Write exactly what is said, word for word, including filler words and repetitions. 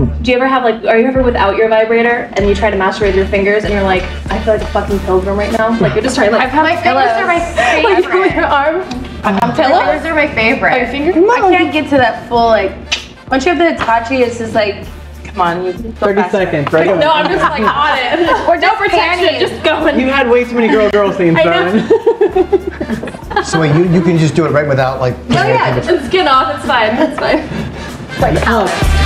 Do you ever have like, are you ever without your vibrator and you try to masturbate with your fingers and you're like, I feel like a fucking pilgrim right now? Like you're just trying to like, I've had my fingers are my favorite. like with your arm. Um, pillows? My fingers are my favorite. Oh, your fingers? I can't get to that full like, once you have the Hitachi, it's just like, come on, you thirty seconds, right? No, I'm just like on it. Or no protection, panties. just going. You had way too many girl girl scenes, darling. So wait, you, you can just do it right without like... Oh yeah, it's skin off, it's fine, it's fine. It's like, oh.